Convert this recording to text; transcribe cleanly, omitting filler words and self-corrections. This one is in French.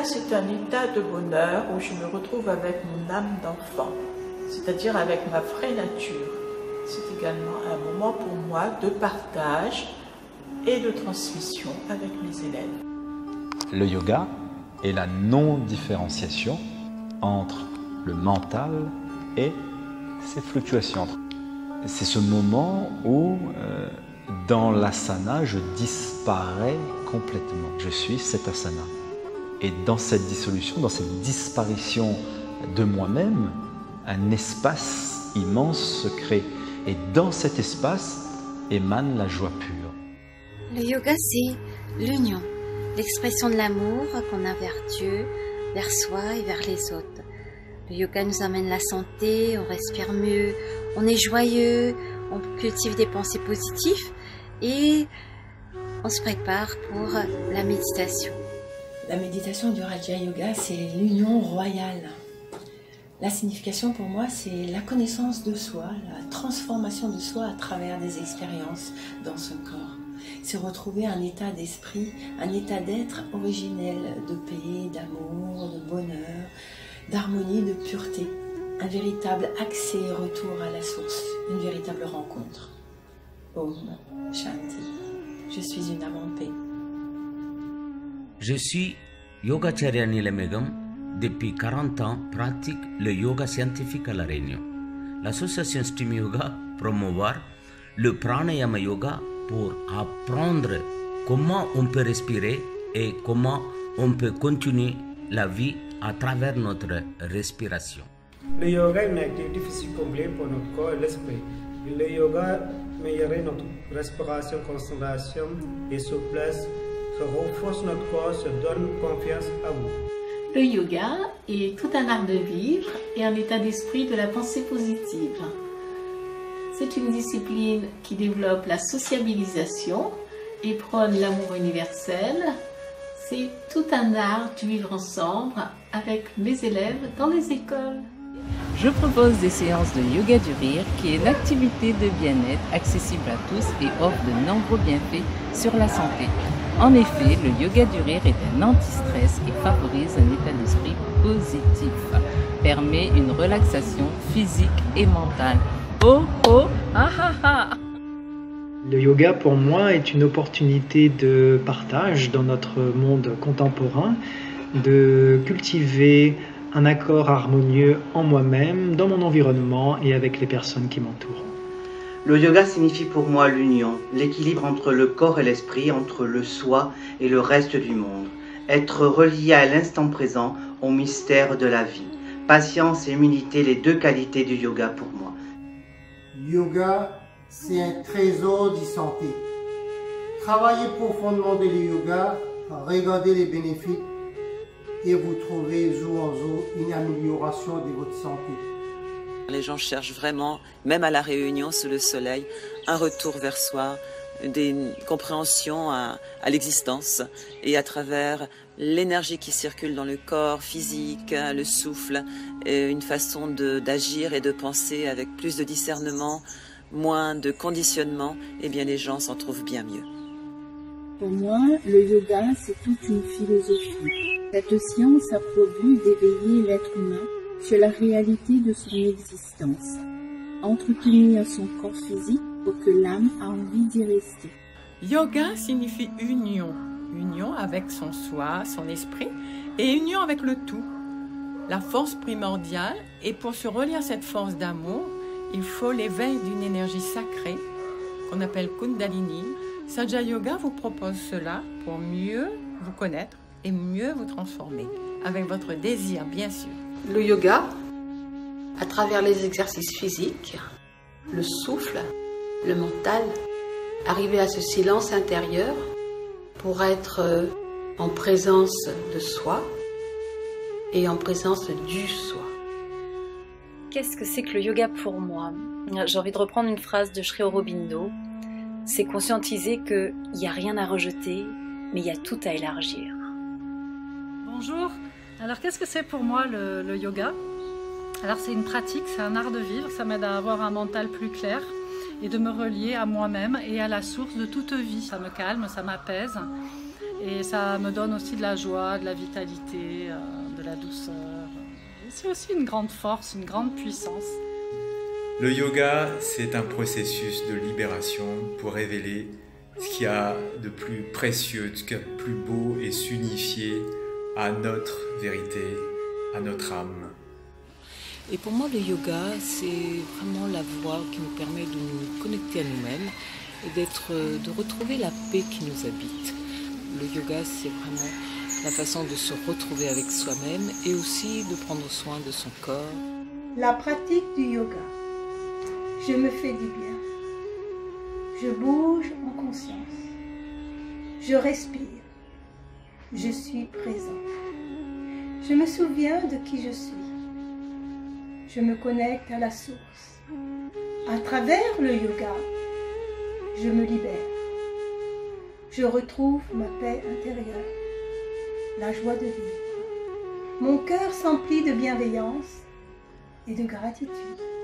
c'est un état de bonheur où je me retrouve avec mon âme d'enfant, c'est-à-dire avec ma vraie nature. C'est également un moment pour moi de partage et de transmission avec mes élèves. Le yoga est la non-différenciation entre le mental et ses fluctuations. C'est ce moment où, dans l'asana, je disparais complètement. Je suis cet asana. Et dans cette dissolution, dans cette disparition de moi-même, un espace immense se crée. Et dans cet espace émane la joie pure. Le yoga, c'est l'union, l'expression de l'amour qu'on a vers Dieu, vers soi et vers les autres. Le yoga nous amène la santé, on respire mieux, on est joyeux, on cultive des pensées positives et on se prépare pour la méditation. La méditation du Raja Yoga, c'est l'union royale. La signification pour moi, c'est la connaissance de soi, la transformation de soi à travers des expériences dans ce corps. C'est retrouver un état d'esprit, un état d'être originel, de paix, d'amour, de bonheur, d'harmonie, de pureté. Un véritable accès et retour à la source, une véritable rencontre. Om Shanti. Je suis une âme en paix. Je suis Yogacharya Nilamegam. Depuis 40 ans, pratique le yoga scientifique à La Réunion. L'association Stream Yoga promouvoir le pranayama yoga pour apprendre comment on peut respirer et comment on peut continuer la vie à travers notre respiration. Le yoga est une activité physique complète pour notre corps et l'esprit. Le yoga améliore notre respiration, concentration et souplesse, se renforce notre corps, se donne confiance à vous. Le yoga est tout un art de vivre et un état d'esprit de la pensée positive. C'est une discipline qui développe la sociabilisation et prône l'amour universel. C'est tout un art du vivre ensemble avec mes élèves dans les écoles. Je propose des séances de yoga du rire qui est une activité de bien-être accessible à tous et offre de nombreux bienfaits sur la santé. En effet, le yoga du rire est un anti-stress et favorise un état d'esprit positif, permet une relaxation physique et mentale. Oh oh, ah ah ah! Le yoga pour moi est une opportunité de partage dans notre monde contemporain, de cultiver un accord harmonieux en moi-même, dans mon environnement et avec les personnes qui m'entourent. Le yoga signifie pour moi l'union, l'équilibre entre le corps et l'esprit, entre le soi et le reste du monde. Être relié à l'instant présent, au mystère de la vie. Patience et humilité, les deux qualités du yoga pour moi. Yoga, c'est un trésor de santé. Travaillez profondément dans le yoga, regardez les bénéfices et vous trouverez jour en jour une amélioration de votre santé. Les gens cherchent vraiment, même à La Réunion, sous le soleil, un retour vers soi, des compréhensions à l'existence et à travers l'énergie qui circule dans le corps physique, le souffle, et une façon d'agir et de penser avec plus de discernement, moins de conditionnement, eh bien les gens s'en trouvent bien mieux. Pour moi, le yoga, c'est toute une philosophie. Cette science a pour but d'éveiller l'être humain sur la réalité de son existence, entretenir son corps physique pour que l'âme a envie d'y rester. Yoga signifie union, union avec son soi, son esprit, et union avec le tout, la force primordiale. Et pour se relier à cette force d'amour, il faut l'éveil d'une énergie sacrée qu'on appelle Kundalini. Saja Yoga vous propose cela pour mieux vous connaître et mieux vous transformer, avec votre désir bien sûr. Le yoga, à travers les exercices physiques, le souffle, le mental, arriver à ce silence intérieur pour être en présence de soi et en présence du soi. Qu'est-ce que c'est que le yoga pour moi? J'ai envie de reprendre une phrase de Sri Aurobindo. C'est conscientiser qu'il n'y a rien à rejeter, mais il y a tout à élargir. Bonjour, alors qu'est-ce que c'est pour moi le yoga? Alors c'est une pratique, c'est un art de vivre, ça m'aide à avoir un mental plus clair et de me relier à moi-même et à la source de toute vie. Ça me calme, ça m'apaise Et ça me donne aussi de la joie, de la vitalité, de la douceur. C'est aussi une grande force, une grande puissance. Le yoga, c'est un processus de libération pour révéler ce qu'il y a de plus précieux, ce qu'il y a de plus beau et s'unifier à notre vérité, à notre âme. Et pour moi, le yoga, c'est vraiment la voie qui nous permet de nous connecter à nous-mêmes et de retrouver la paix qui nous habite. Le yoga, c'est vraiment la façon de se retrouver avec soi-même et aussi de prendre soin de son corps. La pratique du yoga. Je me fais du bien. Je bouge en conscience. Je respire. Je suis présent. Je me souviens de qui je suis. Je me connecte à la source. À travers le yoga, je me libère. Je retrouve ma paix intérieure, la joie de vivre. Mon cœur s'emplit de bienveillance et de gratitude.